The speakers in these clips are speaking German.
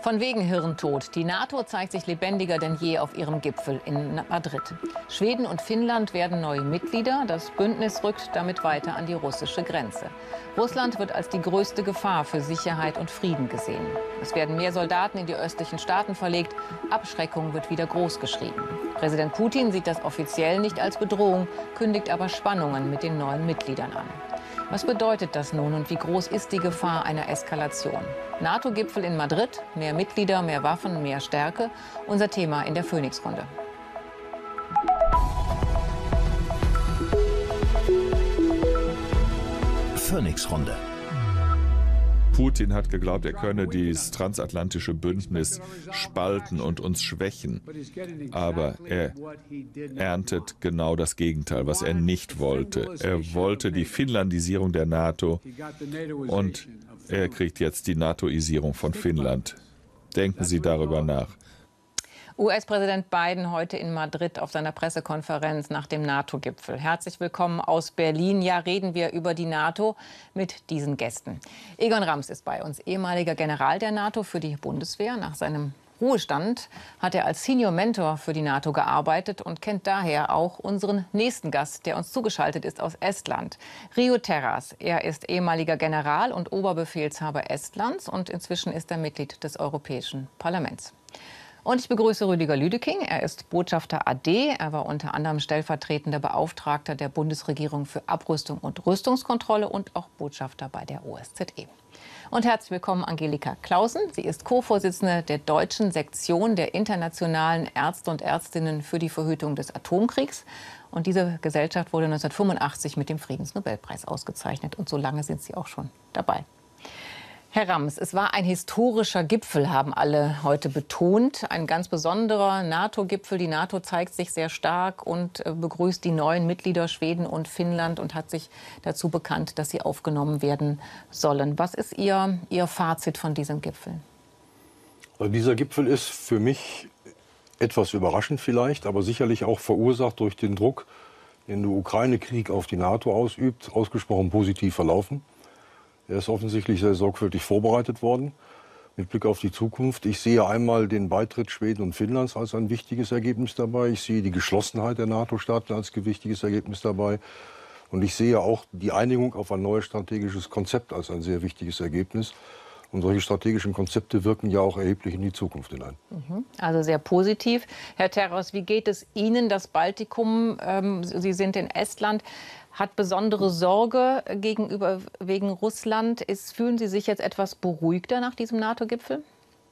Von wegen Hirntod. Die NATO zeigt sich lebendiger denn je auf ihrem Gipfel in Madrid. Schweden und Finnland werden neue Mitglieder. Das Bündnis rückt damit weiter an die russische Grenze. Russland wird als die größte Gefahr für Sicherheit und Frieden gesehen. Es werden mehr Soldaten in die östlichen Staaten verlegt. Abschreckung wird wieder großgeschrieben. Präsident Putin sieht das offiziell nicht als Bedrohung, kündigt aber Spannungen mit den neuen Mitgliedern an. Was bedeutet das nun und wie groß ist die Gefahr einer Eskalation? NATO-Gipfel in Madrid, mehr Mitglieder, mehr Waffen, mehr Stärke. Unser Thema in der Phoenix-Runde. Phoenix-Runde. Putin hat geglaubt, er könne dieses transatlantische Bündnis spalten und uns schwächen. Aber er erntet genau das Gegenteil, was er nicht wollte. Er wollte die Finnlandisierung der NATO und er kriegt jetzt die NATOisierung von Finnland. Denken Sie darüber nach. US-Präsident Biden heute in Madrid auf seiner Pressekonferenz nach dem NATO-Gipfel. Herzlich willkommen aus Berlin. Ja, reden wir über die NATO mit diesen Gästen. Egon Rams ist bei uns, ehemaliger General der NATO für die Bundeswehr. Nach seinem Ruhestand hat er als Senior Mentor für die NATO gearbeitet und kennt daher auch unseren nächsten Gast, der uns zugeschaltet ist aus Estland. Riu Terras. Er ist ehemaliger General und Oberbefehlshaber Estlands und inzwischen ist er Mitglied des Europäischen Parlaments. Und ich begrüße Rüdiger Lüdeking. Er ist Botschafter AD. Er war unter anderem stellvertretender Beauftragter der Bundesregierung für Abrüstung und Rüstungskontrolle und auch Botschafter bei der OSZE. Und herzlich willkommen Angelika Clausen. Sie ist Co-Vorsitzende der deutschen Sektion der internationalen Ärzte und Ärztinnen für die Verhütung des Atomkriegs. Und diese Gesellschaft wurde 1985 mit dem Friedensnobelpreis ausgezeichnet. Und so lange sind Sie auch schon dabei. Herr Rams, es war ein historischer Gipfel, haben alle heute betont. Ein ganz besonderer NATO-Gipfel. Die NATO zeigt sich sehr stark und begrüßt die neuen Mitglieder Schweden und Finnland und hat sich dazu bekannt, dass sie aufgenommen werden sollen. Was ist Ihr Fazit von diesem Gipfel? Also dieser Gipfel ist für mich etwas überraschend vielleicht, aber sicherlich auch verursacht durch den Druck, den der Ukraine-Krieg auf die NATO ausübt, ausgesprochen positiv verlaufen. Er ist offensichtlich sehr sorgfältig vorbereitet worden mit Blick auf die Zukunft. Ich sehe einmal den Beitritt Schweden und Finnlands als ein wichtiges Ergebnis dabei. Ich sehe die Geschlossenheit der NATO-Staaten als wichtiges Ergebnis dabei. Und ich sehe auch die Einigung auf ein neues strategisches Konzept als ein sehr wichtiges Ergebnis. Und solche strategischen Konzepte wirken ja auch erheblich in die Zukunft hinein. Also sehr positiv. Herr Terras, wie geht es Ihnen? Das Baltikum, Sie sind in Estland, hat besondere Sorge wegen Russland. Fühlen Sie sich jetzt etwas beruhigter nach diesem NATO-Gipfel?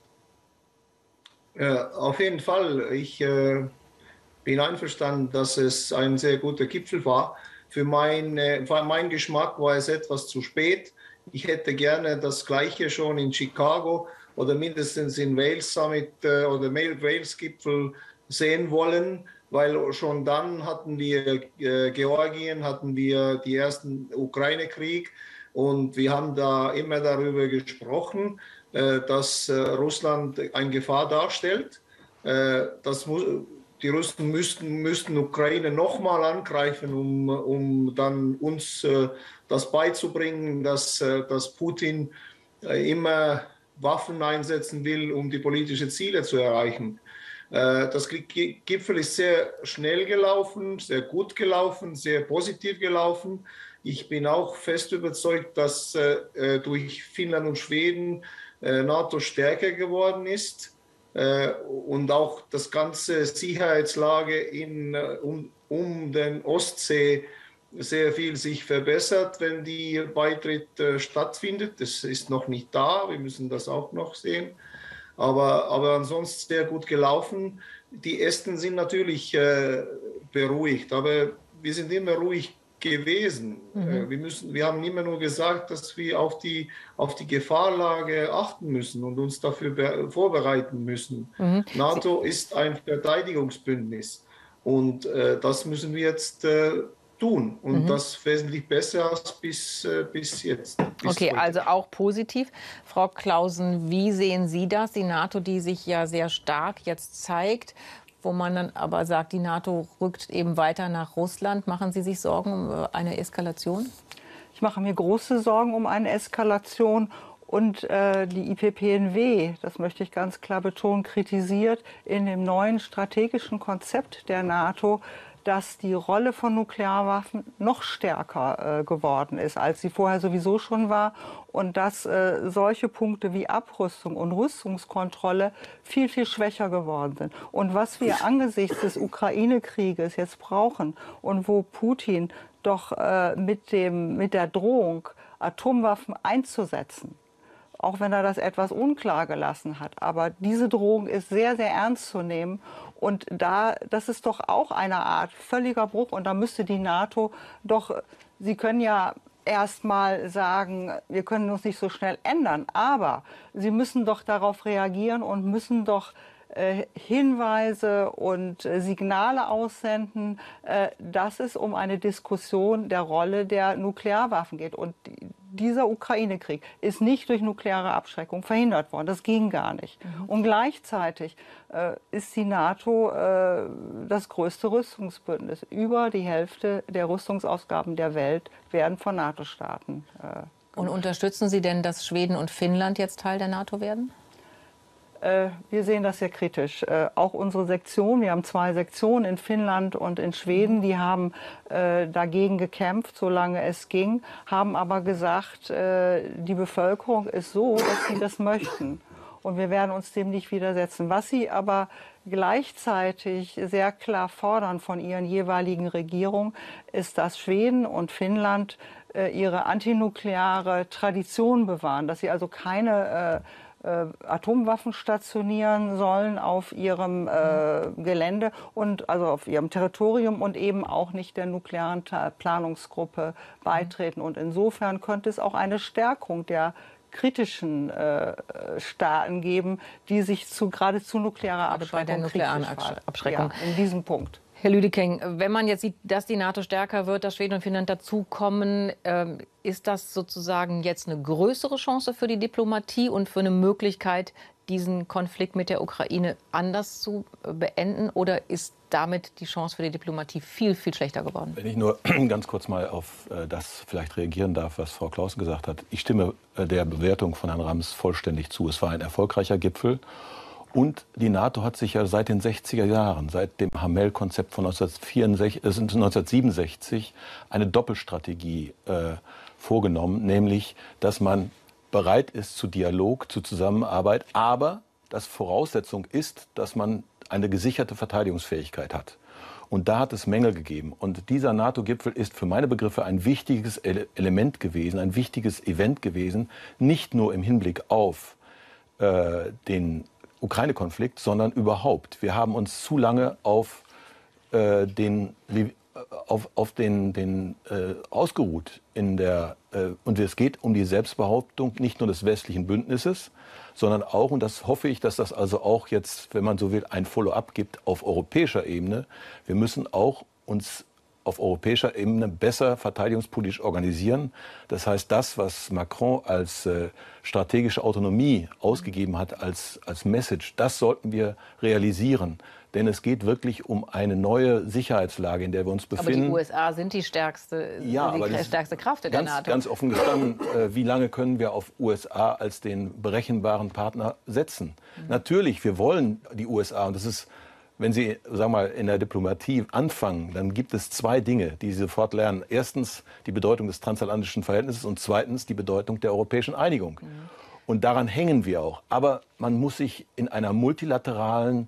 Auf jeden Fall. Ich bin einverstanden, dass es ein sehr guter Gipfel war. Für meinen Geschmack war es etwas zu spät. Ich hätte gerne das Gleiche schon in Chicago oder mindestens in Wales Summit oder Wales-Gipfel sehen wollen, weil schon dann hatten wir Georgien, hatten wir den ersten Ukraine-Krieg und wir haben da immer darüber gesprochen, dass Russland eine Gefahr darstellt. Die Russen müssten Ukraine nochmal angreifen, um dann uns das beizubringen, dass Putin immer Waffen einsetzen will, um die politischen Ziele zu erreichen. Das Gipfel ist sehr schnell gelaufen, sehr gut gelaufen, sehr positiv gelaufen. Ich bin auch fest überzeugt, dass durch Finnland und Schweden NATO stärker geworden ist. Und auch das ganze Sicherheitslage um den Ostsee sehr viel sich verbessert, wenn die Beitritt stattfindet. Das ist noch nicht da, wir müssen das auch noch sehen. Aber ansonsten sehr gut gelaufen. Die Esten sind natürlich beruhigt, aber wir sind immer ruhig gewesen. Wir haben immer nur gesagt, dass wir auf die Gefahrlage achten müssen und uns dafür vorbereiten müssen. NATO ist ein Verteidigungsbündnis und das müssen wir jetzt tun und das wesentlich besser als bis jetzt. Okay, also auch positiv. Frau Clausen, wie sehen Sie das? Die NATO, die sich ja sehr stark jetzt zeigt, wo man dann aber sagt, die NATO rückt eben weiter nach Russland. Machen Sie sich Sorgen um eine Eskalation? Ich mache mir große Sorgen um eine Eskalation. Und die IPPNW, das möchte ich ganz klar betonen, kritisiert in dem neuen strategischen Konzept der NATO, dass die Rolle von Nuklearwaffen noch stärker geworden ist, als sie vorher sowieso schon war. Und dass solche Punkte wie Abrüstung und Rüstungskontrolle viel, viel schwächer geworden sind. Und was wir angesichts des Ukraine-Krieges jetzt brauchen und wo Putin doch mit der Drohung, Atomwaffen einzusetzen, auch wenn er das etwas unklar gelassen hat. Aber diese Drohung ist sehr, sehr ernst zu nehmen. Und das ist doch auch eine Art völliger Bruch. Und da müsste die NATO doch, Sie können ja erst mal sagen, wir können uns nicht so schnell ändern. Aber Sie müssen doch darauf reagieren und müssen doch Hinweise und Signale aussenden, dass es um eine Diskussion der Rolle der Nuklearwaffen geht. Und dieser Ukraine-Krieg ist nicht durch nukleare Abschreckung verhindert worden. Das ging gar nicht. Und gleichzeitig ist die NATO das größte Rüstungsbündnis. Über die Hälfte der Rüstungsausgaben der Welt werden von NATO-Staaten gemacht. Und unterstützen Sie denn, dass Schweden und Finnland jetzt Teil der NATO werden? Wir sehen das sehr kritisch. Auch unsere Sektion, wir haben 2 Sektionen in Finnland und in Schweden, die haben dagegen gekämpft, solange es ging, haben aber gesagt, die Bevölkerung ist so, dass sie das möchten. Und wir werden uns dem nicht widersetzen. Was sie aber gleichzeitig sehr klar fordern von ihren jeweiligen Regierungen, ist, dass Schweden und Finnland ihre antinukleare Tradition bewahren, dass sie also keine Atomwaffen stationieren sollen auf ihrem Gelände und also auf ihrem Territorium und eben auch nicht der nuklearen Planungsgruppe beitreten. Und insofern könnte es auch eine Stärkung der kritischen Staaten geben, die sich geradezu nuklearer Abschreckung, bei der nuklearen Abschreckung, ja, in diesem Punkt. Herr Lüdecking, wenn man jetzt sieht, dass die NATO stärker wird, dass Schweden und Finnland dazukommen, ist das sozusagen jetzt eine größere Chance für die Diplomatie und für eine Möglichkeit, diesen Konflikt mit der Ukraine anders zu beenden? Oder ist damit die Chance für die Diplomatie viel, viel schlechter geworden? Wenn ich nur ganz kurz mal auf das vielleicht reagieren darf, was Frau Clausen gesagt hat. Ich stimme der Bewertung von Herrn Rams vollständig zu. Es war ein erfolgreicher Gipfel. Und die NATO hat sich ja seit den 60er Jahren, seit dem Hamel-Konzept von 1967, eine Doppelstrategie vorgenommen, nämlich, dass man bereit ist zu Dialog, zu Zusammenarbeit, aber das Voraussetzung ist, dass man eine gesicherte Verteidigungsfähigkeit hat. Und da hat es Mängel gegeben. Und dieser NATO-Gipfel ist für meine Begriffe ein wichtiges Element gewesen, ein wichtiges Event gewesen, nicht nur im Hinblick auf den Ukraine-Konflikt, sondern überhaupt. Wir haben uns zu lange ausgeruht und es geht um die Selbstbehauptung nicht nur des westlichen Bündnisses, sondern auch, und das hoffe ich, dass das also auch jetzt, wenn man so will, ein Follow-up gibt auf europäischer Ebene. Wir müssen auch uns auf europäischer Ebene besser verteidigungspolitisch organisieren. Das heißt, das, was Macron als strategische Autonomie ausgegeben hat, als Message, das sollten wir realisieren. Denn es geht wirklich um eine neue Sicherheitslage, in der wir uns befinden. Aber die USA sind die stärkste Kraft in der NATO. Ganz offen gestanden, wie lange können wir auf USA als den berechenbaren Partner setzen? Natürlich, wir wollen die USA, und das ist, wenn Sie, sagen wir mal, in der Diplomatie anfangen, dann gibt es 2 Dinge, die Sie sofort lernen. Erstens die Bedeutung des transatlantischen Verhältnisses und zweitens die Bedeutung der europäischen Einigung. Und daran hängen wir auch. Aber man muss sich in einer multilateralen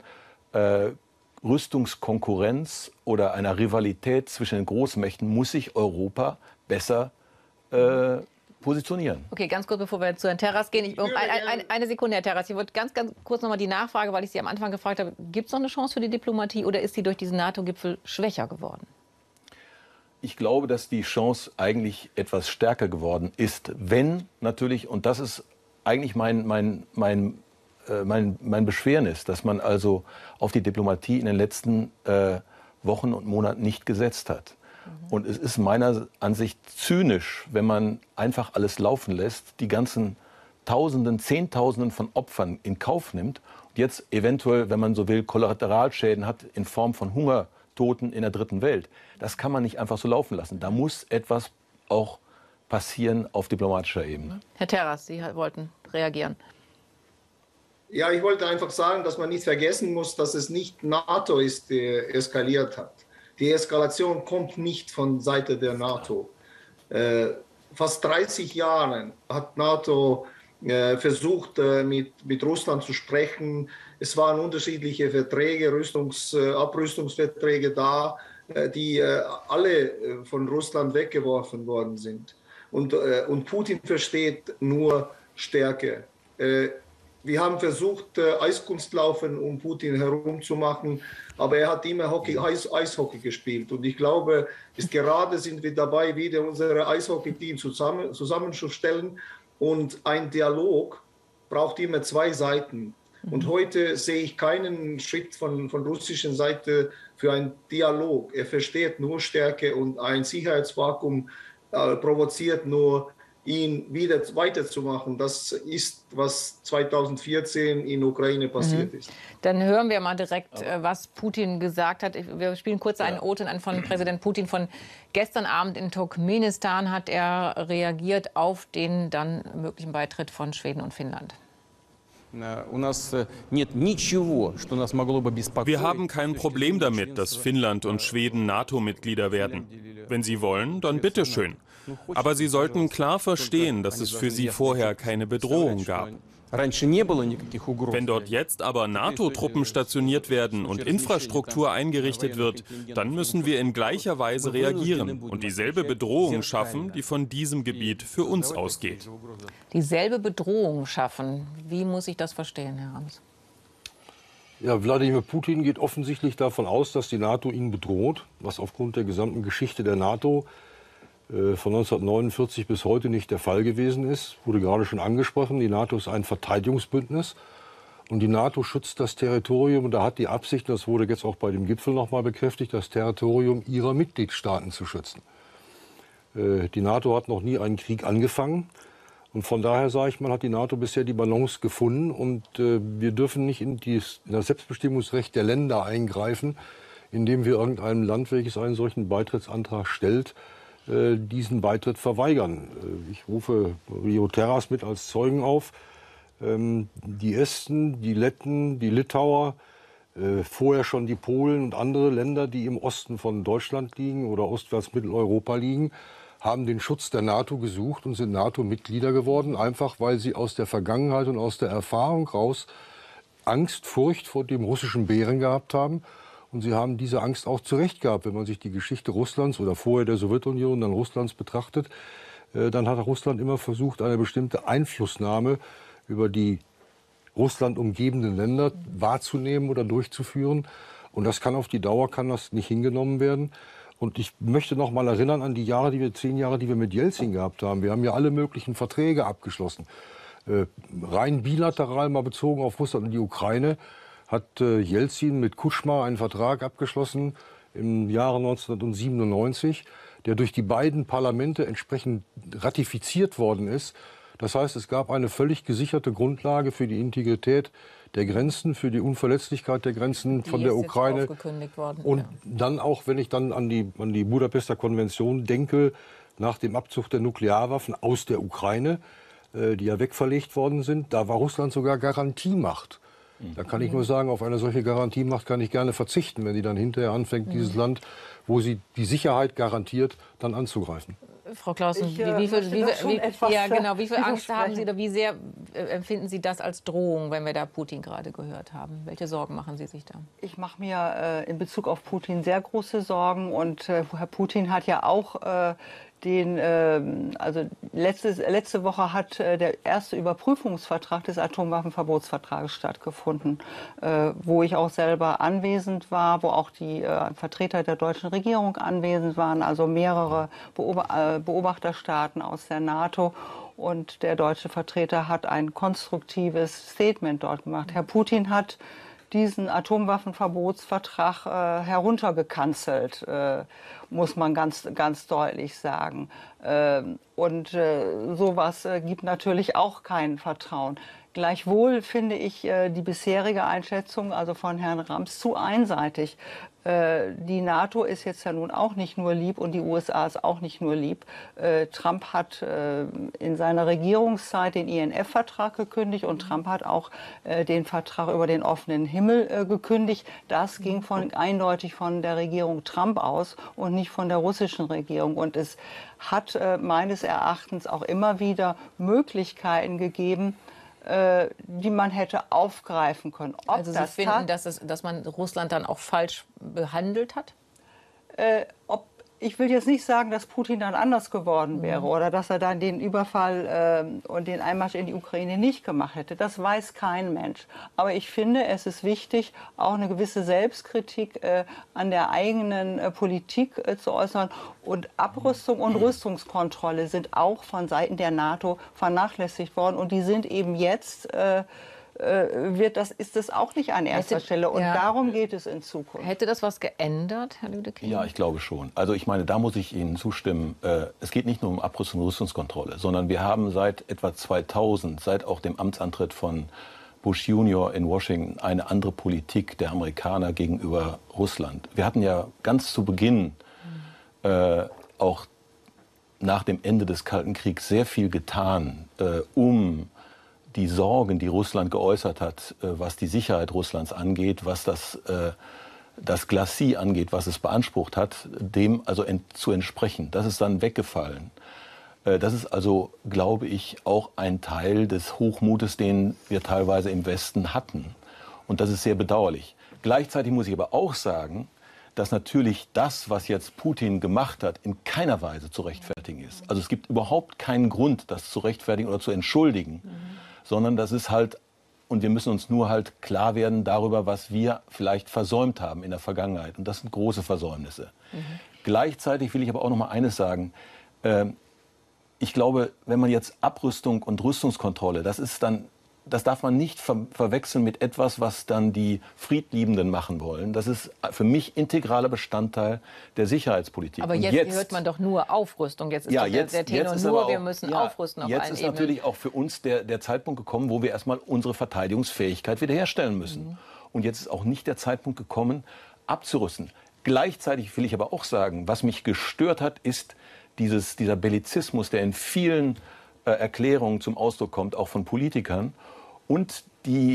Rüstungskonkurrenz oder einer Rivalität zwischen den Großmächten, muss sich Europa besser positionieren. Okay, ganz kurz, bevor wir zu Herrn Terras gehen. Eine Sekunde, Herr Terras. Ich würde ganz kurz noch mal die Nachfrage, weil ich Sie am Anfang gefragt habe, gibt es noch eine Chance für die Diplomatie oder ist sie durch diesen NATO-Gipfel schwächer geworden? Ich glaube, dass die Chance eigentlich etwas stärker geworden ist, wenn natürlich, und das ist eigentlich mein Beschwernis, dass man also auf die Diplomatie in den letzten Wochen und Monaten nicht gesetzt hat. Und es ist meiner Ansicht zynisch, wenn man einfach alles laufen lässt, die ganzen Tausenden, Zehntausenden von Opfern in Kauf nimmt und jetzt eventuell, wenn man so will, Kollateralschäden hat in Form von Hungertoten in der dritten Welt. Das kann man nicht einfach so laufen lassen. Da muss etwas auch passieren auf diplomatischer Ebene. Herr Terras, Sie wollten reagieren. Ja, ich wollte einfach sagen, dass man nicht vergessen muss, dass es nicht NATO ist, die eskaliert hat. Die Eskalation kommt nicht von Seite der NATO. Fast 30 Jahre hat NATO versucht, mit Russland zu sprechen. Es waren unterschiedliche Verträge, Abrüstungsverträge da, die alle von Russland weggeworfen worden sind. Und Putin versteht nur Stärke. Wir haben versucht, Eiskunstlaufen um Putin herumzumachen, aber er hat immer Eishockey gespielt. Und ich glaube, gerade sind wir dabei, wieder unsere Eishockey-Team zusammenzustellen. Und ein Dialog braucht immer zwei Seiten. Und heute sehe ich keinen Schritt von russischer Seite für einen Dialog. Er versteht nur Stärke und ein Sicherheitsvakuum provoziert nur, ihn wieder weiterzumachen. Das ist, was 2014 in Ukraine passiert ist. Dann hören wir mal direkt, was Putin gesagt hat. Wir spielen kurz einen O-Ton an von Präsident Putin von gestern Abend in Turkmenistan. Hat er reagiert auf den dann möglichen Beitritt von Schweden und Finnland. Wir haben kein Problem damit, dass Finnland und Schweden NATO-Mitglieder werden. Wenn sie wollen, dann bitteschön. Aber sie sollten klar verstehen, dass es für sie vorher keine Bedrohung gab. Wenn dort jetzt aber NATO-Truppen stationiert werden und Infrastruktur eingerichtet wird, dann müssen wir in gleicher Weise reagieren und dieselbe Bedrohung schaffen, die von diesem Gebiet für uns ausgeht. Dieselbe Bedrohung schaffen. Wie muss ich das verstehen, Herr Rams? Ja, Wladimir Putin geht offensichtlich davon aus, dass die NATO ihn bedroht, was aufgrund der gesamten Geschichte der NATO von 1949 bis heute nicht der Fall gewesen ist. Wurde gerade schon angesprochen, die NATO ist ein Verteidigungsbündnis und die NATO schützt das Territorium und da hat die Absicht, das wurde jetzt auch bei dem Gipfel noch mal bekräftigt, das Territorium ihrer Mitgliedstaaten zu schützen. Die NATO hat noch nie einen Krieg angefangen und von daher, sage ich mal, hat die NATO bisher die Balance gefunden und wir dürfen nicht in das Selbstbestimmungsrecht der Länder eingreifen, indem wir irgendeinem Land, welches einen solchen Beitrittsantrag stellt, diesen Beitritt verweigern. Ich rufe Rio Terras mit als Zeugen auf. Die Esten, die Letten, die Litauer, vorher schon die Polen und andere Länder, die im Osten von Deutschland liegen oder ostwärts Mitteleuropa liegen, haben den Schutz der NATO gesucht und sind NATO-Mitglieder geworden, einfach weil sie aus der Vergangenheit und aus der Erfahrung raus Angst, Furcht vor dem russischen Bären gehabt haben. Und sie haben diese Angst auch zu Recht gehabt. Wenn man sich die Geschichte Russlands oder vorher der Sowjetunion, dann Russlands betrachtet, dann hat Russland immer versucht, eine bestimmte Einflussnahme über die Russland umgebenden Länder wahrzunehmen oder durchzuführen. Und das kann auf die Dauer nicht hingenommen werden. Und ich möchte noch mal erinnern an die 10 Jahre, die wir mit Jelzin gehabt haben. Wir haben ja alle möglichen Verträge abgeschlossen. Rein bilateral mal bezogen auf Russland und die Ukraine hat Jelzin mit Kuchma einen Vertrag abgeschlossen im Jahre 1997, der durch die beiden Parlamente entsprechend ratifiziert worden ist. Das heißt, es gab eine völlig gesicherte Grundlage für die Integrität der Grenzen, für die Unverletzlichkeit der Grenzen von der Ukraine. Und dann auch, wenn ich dann an die Budapester Konvention denke, nach dem Abzug der Nuklearwaffen aus der Ukraine, die ja wegverlegt worden sind, da war Russland sogar Garantiemacht. Da kann ich nur sagen, auf eine solche Garantiemacht kann ich gerne verzichten, wenn die dann hinterher anfängt, dieses Land, wo sie die Sicherheit garantiert, dann anzugreifen. Frau Clausen, wie viel Angst haben Sie oder wie sehr empfinden Sie das als Drohung, wenn wir da Putin gerade gehört haben? Welche Sorgen machen Sie sich da? Ich mache mir in Bezug auf Putin sehr große Sorgen. Und Herr Putin hat ja auch letzte Woche hat der erste Überprüfungsvertrag des Atomwaffenverbotsvertrages stattgefunden, wo ich auch selber anwesend war, wo auch die Vertreter der deutschen Regierung anwesend waren, also mehrere Beobachterstaaten aus der NATO. Und der deutsche Vertreter hat ein konstruktives Statement dort gemacht. Herr Putin hat diesen Atomwaffenverbotsvertrag heruntergekanzelt, muss man ganz deutlich sagen. Und sowas gibt natürlich auch kein Vertrauen. Gleichwohl finde ich die bisherige Einschätzung, also von Herrn Rams, zu einseitig. Die NATO ist jetzt ja nun auch nicht nur lieb und die USA ist auch nicht nur lieb. Trump hat in seiner Regierungszeit den INF-Vertrag gekündigt und Trump hat auch den Vertrag über den offenen Himmel gekündigt. Das ging eindeutig von der Regierung Trump aus und nicht von der russischen Regierung. Und es hat meines Erachtens auch immer wieder Möglichkeiten gegeben, die man hätte aufgreifen können. Ob also Sie finden, dass man Russland dann auch falsch behandelt hat? Ich will jetzt nicht sagen, dass Putin dann anders geworden wäre oder dass er dann den Überfall und den Einmarsch in die Ukraine nicht gemacht hätte. Das weiß kein Mensch. Aber ich finde, es ist wichtig, auch eine gewisse Selbstkritik an der eigenen Politik zu äußern. Und Abrüstung und Rüstungskontrolle sind auch von Seiten der NATO vernachlässigt worden. Und die sind eben jetzt ist es auch nicht an erster Stelle. Und darum geht es in Zukunft. Hätte das was geändert, Herr Lüdecke? Ja, ich glaube schon. Also ich meine, da muss ich Ihnen zustimmen. Es geht nicht nur um Abrüstung und Rüstungskontrolle, sondern wir haben seit etwa 2000, seit auch dem Amtsantritt von Bush Junior in Washington, eine andere Politik der Amerikaner gegenüber Russland. Wir hatten ja ganz zu Beginn, auch nach dem Ende des Kalten Kriegs, sehr viel getan, um die Sorgen, die Russland geäußert hat, was die Sicherheit Russlands angeht, was das Glacis angeht, was es beansprucht hat, dem also zu entsprechen. Das ist dann weggefallen. Das ist also, glaube ich, auch ein Teil des Hochmutes, den wir teilweise im Westen hatten. Und das ist sehr bedauerlich. Gleichzeitig muss ich aber auch sagen, dass natürlich das, was jetzt Putin gemacht hat, in keiner Weise zu rechtfertigen ist. Also es gibt überhaupt keinen Grund, das zu rechtfertigen oder zu entschuldigen. Sondern das ist halt, und wir müssen uns nur halt klar werden darüber, was wir vielleicht versäumt haben in der Vergangenheit. Und das sind große Versäumnisse. Gleichzeitig will ich aber auch noch mal eines sagen. Ich glaube, wenn man jetzt Abrüstung und Rüstungskontrolle, das darf man nicht verwechseln mit etwas, was dann die Friedliebenden machen wollen. Das ist für mich integraler Bestandteil der Sicherheitspolitik. Aber jetzt hört man doch nur Aufrüstung. Jetzt ist der Tenor nur, wir müssen aufrüsten auf allen Ebenen. Jetzt ist natürlich auch für uns der Zeitpunkt gekommen, wo wir erstmal unsere Verteidigungsfähigkeit wiederherstellen müssen. Und jetzt ist auch nicht der Zeitpunkt gekommen, abzurüsten. Gleichzeitig will ich aber auch sagen, was mich gestört hat, ist dieser Bellizismus, der in vielen Erklärungen zum Ausdruck kommt, auch von Politikern, und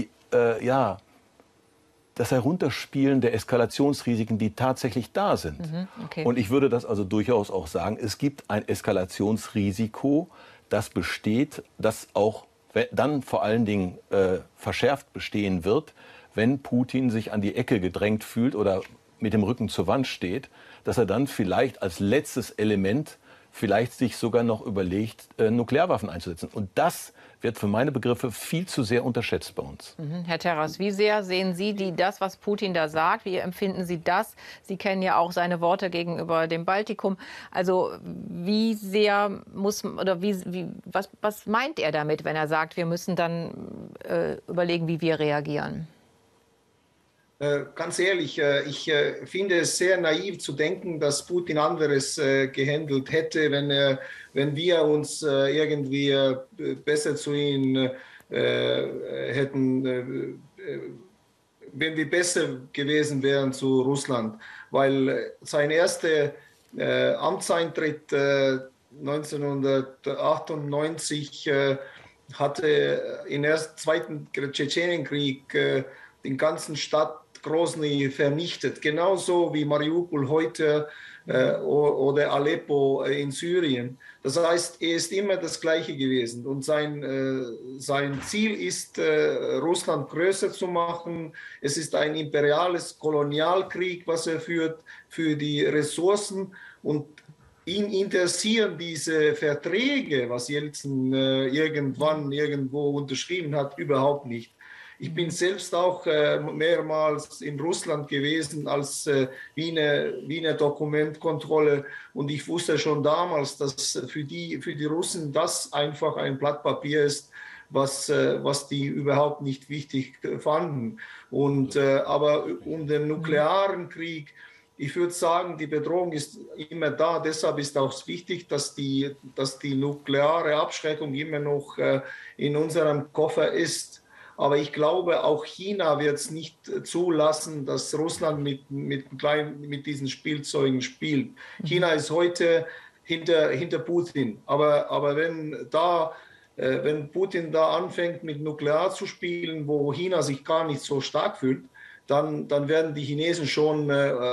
das Herunterspielen der Eskalationsrisiken, die tatsächlich da sind. Okay. Und ich würde das also durchaus auch sagen, es gibt ein Eskalationsrisiko, das besteht, das auch dann vor allen Dingen verschärft bestehen wird, wenn Putin sich an die Ecke gedrängt fühlt oder mit dem Rücken zur Wand steht, dass er dann vielleicht als letztes Element vielleicht sich sogar noch überlegt, Nuklearwaffen einzusetzen. Und das wird für meine Begriffe viel zu sehr unterschätzt bei uns. Herr Terras, wie sehr sehen Sie das, was Putin da sagt? Wie empfinden Sie das? Sie kennen ja auch seine Worte gegenüber dem Baltikum. Also wie sehr muss, oder was meint er damit, wenn er sagt, wir müssen dann überlegen, wie wir reagieren? Ganz ehrlich, ich finde es sehr naiv zu denken, dass Putin anderes gehandelt hätte, wenn wir uns irgendwie besser zu ihm hätten, wenn wir besser gewesen wären zu Russland. Weil sein erster Amtseintritt 1998 hatte im Zweiten Tschetschenienkrieg den ganzen Stadt Grosny vernichtet, genauso wie Mariupol heute oder Aleppo in Syrien. Das heißt, er ist immer das Gleiche gewesen und sein Ziel ist, Russland größer zu machen. Es ist ein imperiales Kolonialkrieg, was er führt für die Ressourcen, und ihn interessieren diese Verträge, was Jelzin irgendwann irgendwo unterschrieben hat, überhaupt nicht. Ich bin selbst auch mehrmals in Russland gewesen als Wiener Dokumentkontrolle, und ich wusste schon damals, dass für die Russen das einfach ein Blatt Papier ist, was die überhaupt nicht wichtig fanden. Aber um den nuklearen Krieg ich würde sagen, die Bedrohung ist immer da. Deshalb ist auch wichtig, dass die nukleare Abschreckung immer noch in unserem Koffer ist. Aber ich glaube, auch China wird es nicht zulassen, dass Russland mit diesen Spielzeugen spielt. China ist heute hinter Putin. Aber wenn Putin da anfängt, mit Nuklear zu spielen, wo China sich gar nicht so stark fühlt, dann werden die Chinesen schon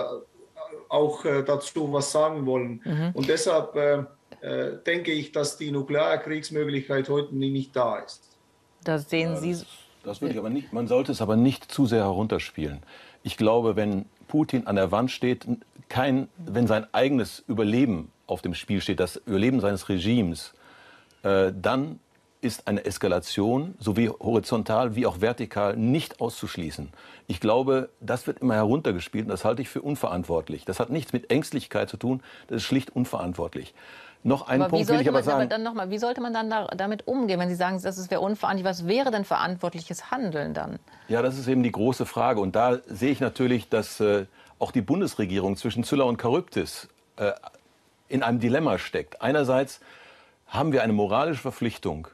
auch dazu was sagen wollen. Und deshalb denke ich, dass die Nuklearkriegsmöglichkeit heute nicht da ist. Das sehen Sie. Das würde ich aber nicht. Man sollte es aber nicht zu sehr herunterspielen. Ich glaube, wenn Putin an der Wand steht, wenn sein eigenes Überleben auf dem Spiel steht, das Überleben seines Regimes, dann ist eine Eskalation, sowie horizontal wie auch vertikal, nicht auszuschließen. Ich glaube, das wird immer heruntergespielt und das halte ich für unverantwortlich. Das hat nichts mit Ängstlichkeit zu tun, das ist schlicht unverantwortlich. Noch einen Punkt will ich aber sagen. Wie sollte man dann damit umgehen, wenn Sie sagen, das wäre unverantwortlich? Was wäre denn verantwortliches Handeln dann? Ja, das ist eben die große Frage. Und da sehe ich natürlich, dass auch die Bundesregierung zwischen Zylla und Charybdis in einem Dilemma steckt. Einerseits haben wir eine moralische Verpflichtung,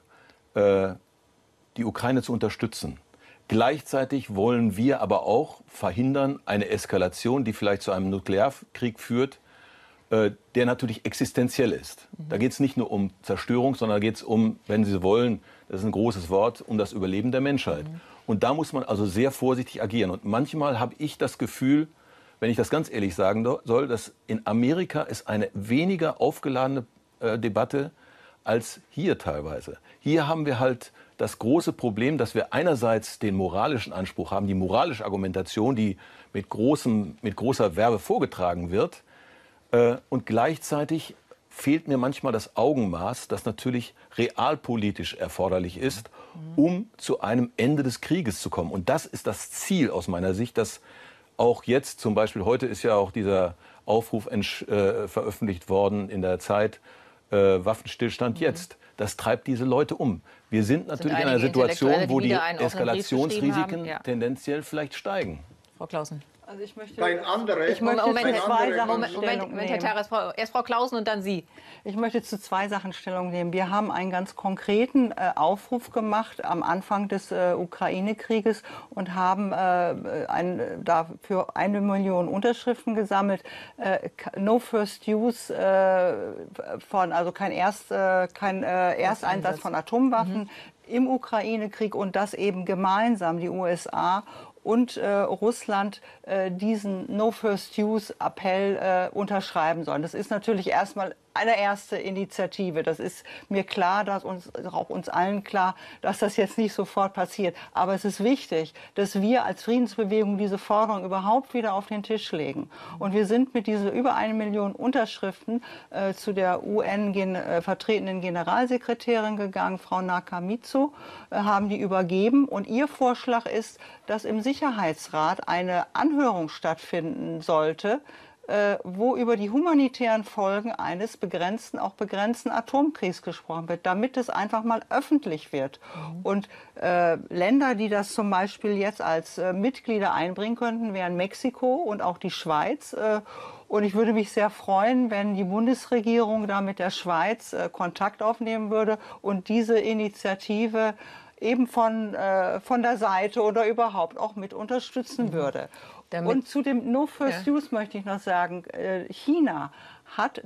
die Ukraine zu unterstützen. Gleichzeitig wollen wir aber auch verhindern eine Eskalation, die vielleicht zu einem Nuklearkrieg führt, der natürlich existenziell ist. Da geht es nicht nur um Zerstörung, sondern da geht es um, wenn Sie wollen, das ist ein großes Wort, um das Überleben der Menschheit. Und da muss man also sehr vorsichtig agieren. Und manchmal habe ich das Gefühl, wenn ich das ganz ehrlich sagen soll, dass in Amerika es eine weniger aufgeladene Debatte als hier teilweise. Hier haben wir halt das große Problem, dass wir einerseits den moralischen Anspruch haben, die moralische Argumentation, die mit großer Verve vorgetragen wird. Und gleichzeitig fehlt mir manchmal das Augenmaß, das natürlich realpolitisch erforderlich ist, um zu einem Ende des Krieges zu kommen. Und das ist das Ziel aus meiner Sicht, dass auch jetzt, zum Beispiel heute ist ja auch dieser Aufruf veröffentlicht worden in der Zeit, Waffenstillstand jetzt. Das treibt diese Leute um. Wir sind natürlich in einer Situation, wo die Eskalationsrisiken tendenziell vielleicht steigen. Frau Clausen. Also ich möchte Moment, Herr Terras, erst Frau Clausen und dann Sie. Ich möchte zu zwei Sachen Stellung nehmen. Wir haben einen ganz konkreten Aufruf gemacht am Anfang des Ukraine-Krieges und haben dafür 1 Million Unterschriften gesammelt. No First Use also kein Ersteinsatz von Atomwaffen im Ukraine-Krieg und das eben gemeinsam die USA und Russland diesen No-First-Use-Appell unterschreiben sollen. Das ist natürlich erstmal eine erste Initiative. Das ist mir klar, auch uns allen klar, dass das jetzt nicht sofort passiert. Aber es ist wichtig, dass wir als Friedensbewegung diese Forderung überhaupt wieder auf den Tisch legen. Und wir sind mit diesen über 1 Million Unterschriften zu der UN-vertretenen Generalsekretärin gegangen, Frau Nakamitsu, haben die übergeben. Und ihr Vorschlag ist, dass im Sicherheitsrat eine Anhörung stattfinden sollte, wo über die humanitären Folgen eines begrenzten Atomkriegs gesprochen wird, damit es einfach mal öffentlich wird. Und Länder, die das zum Beispiel jetzt als Mitglieder einbringen könnten, wären Mexiko und auch die Schweiz. Und ich würde mich sehr freuen, wenn die Bundesregierung da mit der Schweiz Kontakt aufnehmen würde und diese Initiative eben von der Seite oder überhaupt auch mit unterstützen würde. Und zu dem No First Use möchte ich noch sagen, China hat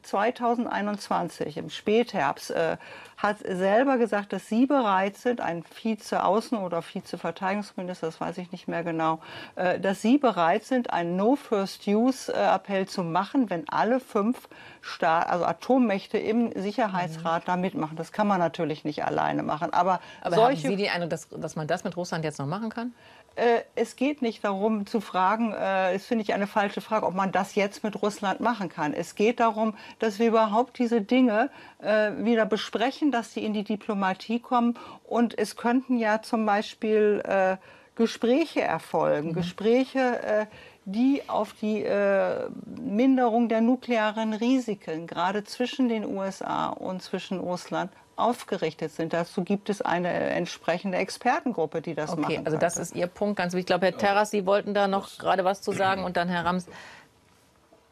2021 im Spätherbst hat selber gesagt, dass sie bereit sind, ein Vize-Außen- oder Vize-Verteidigungsminister, das weiß ich nicht mehr genau, dass sie bereit sind, einen No-First-Use-Appell zu machen, wenn alle 5 Atommächte im Sicherheitsrat da mitmachen. Das kann man natürlich nicht alleine machen. Aber haben Sie den Eindruck, dass man das mit Russland jetzt noch machen kann? Es geht nicht darum zu fragen, das finde ich eine falsche Frage, ob man das jetzt mit Russland machen kann. Es geht darum, dass wir überhaupt diese Dinge wieder besprechen, dass sie in die Diplomatie kommen. Und es könnten ja zum Beispiel Gespräche erfolgen, Gespräche, die auf die Minderung der nuklearen Risiken, gerade zwischen den USA und zwischen Russland, aufgerichtet sind. Dazu gibt es eine entsprechende Expertengruppe, die das machen also das ist Ihr Punkt ganz wichtig. Ich glaube, Herr Terras, Sie wollten da noch gerade was zu sagen und dann Herr Rams.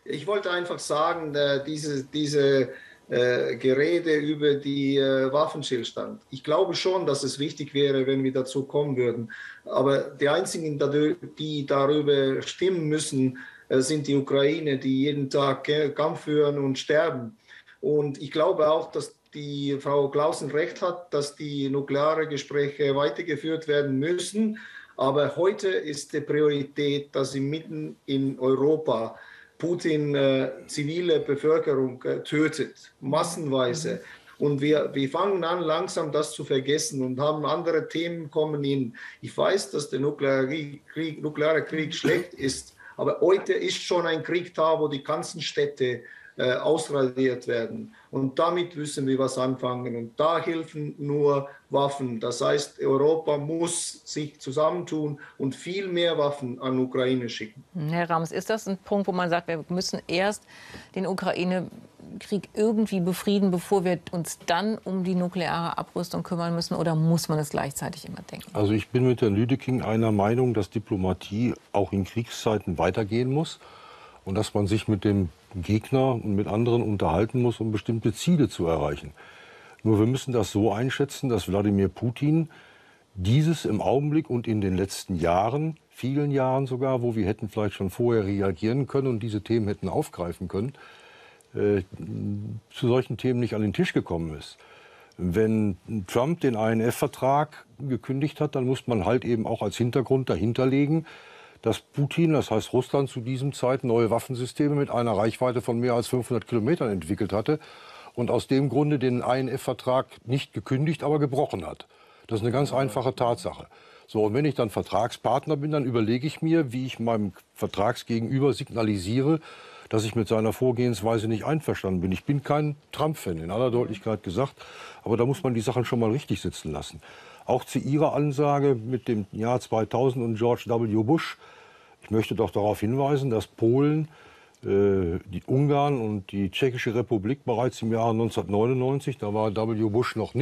Ich wollte einfach sagen, diese Gerede über die Waffenstillstand. Ich glaube schon, dass es wichtig wäre, wenn wir dazu kommen würden. Aber die einzigen, die darüber stimmen müssen, sind die Ukrainer, die jeden Tag Kampf führen und sterben. Und ich glaube auch, dass die Frau Clausen recht hat, dass die nuklearen Gespräche weitergeführt werden müssen. Aber heute ist die Priorität, dass mitten in Europa Putin zivile Bevölkerung tötet, massenweise. Und wir fangen an, langsam das zu vergessen und haben andere Themen kommen in. Ich weiß, dass der nukleare Krieg schlecht ist, aber heute ist schon ein Krieg da, wo die ganzen Städte ausradiert werden. Und damit müssen wir was anfangen. Und da helfen nur Waffen. Das heißt, Europa muss sich zusammentun und viel mehr Waffen an Ukraine schicken. Herr Rams, ist das ein Punkt, wo man sagt, wir müssen erst den Ukraine-Krieg irgendwie befrieden, bevor wir uns dann um die nukleare Abrüstung kümmern müssen? Oder muss man es gleichzeitig immer denken? Also ich bin mit Herrn Lüdeking einer Meinung, dass Diplomatie auch in Kriegszeiten weitergehen muss und dass man sich mit dem Gegner und mit anderen unterhalten muss, um bestimmte Ziele zu erreichen. Nur wir müssen das so einschätzen, dass Wladimir Putin dieses im Augenblick und in den letzten Jahren, vielen Jahren sogar, wo wir hätten vielleicht schon vorher reagieren können und diese Themen hätten aufgreifen können, zu solchen Themen nicht an den Tisch gekommen ist. Wenn Trump den INF-Vertrag gekündigt hat, dann muss man halt eben auch als Hintergrund dahinterlegen, dass Putin, das heißt Russland, zu diesem Zeit neue Waffensysteme mit einer Reichweite von mehr als 500 Kilometern entwickelt hatte und aus dem Grunde den INF-Vertrag nicht gekündigt, aber gebrochen hat. Das ist eine ganz einfache Tatsache. So, und wenn ich dann Vertragspartner bin, dann überlege ich mir, wie ich meinem Vertragsgegenüber signalisiere, dass ich mit seiner Vorgehensweise nicht einverstanden bin. Ich bin kein Trump-Fan, in aller Deutlichkeit gesagt, aber da muss man die Sachen schon mal richtig sitzen lassen. Auch zu Ihrer Ansage mit dem Jahr 2000 und George W. Bush. Ich möchte doch darauf hinweisen, dass Polen, die Ungarn und die Tschechische Republik bereits im Jahre 1999, da war George W. Bush noch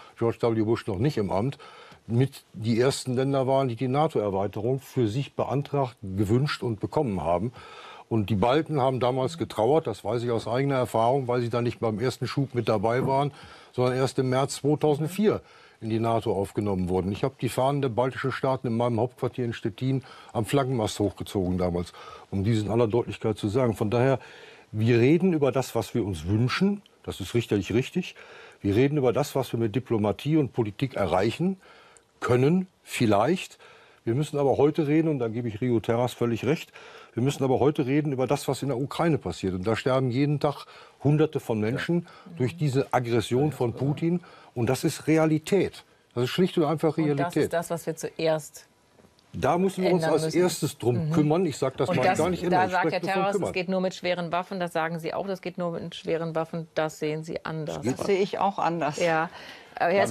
nicht im Amt, mit die ersten Länder waren, die die NATO-Erweiterung für sich beantragt, gewünscht und bekommen haben. Und die Balten haben damals getrauert, das weiß ich aus eigener Erfahrung, weil sie da nicht beim ersten Schub mit dabei waren, sondern erst im März 2004 in die NATO aufgenommen wurden. Ich habe die Fahnen der baltischen Staaten in meinem Hauptquartier in Stettin am Flaggenmast hochgezogen damals, um dies in aller Deutlichkeit zu sagen. Von daher, wir reden über das, was wir uns wünschen. Das ist richterlich richtig. Wir reden über das, was wir mit Diplomatie und Politik erreichen können, vielleicht. Wir müssen aber heute reden, und da gebe ich Rio Terras völlig recht, wir müssen aber heute reden über das, was in der Ukraine passiert. Und da sterben jeden Tag Hunderte von Menschen durch diese Aggression von Putin. Und das ist Realität. Das ist schlicht und einfach Realität. Und das ist das, was wir zuerst da müssen wir uns als erstes drum kümmern. Ich sage das mal gar nicht immer. Da sagt Herr Terras, es geht nur mit schweren Waffen. Das sagen Sie auch, das geht nur mit schweren Waffen. Das sehen Sie anders. Das sehe ich auch anders. Ja. Aber Herr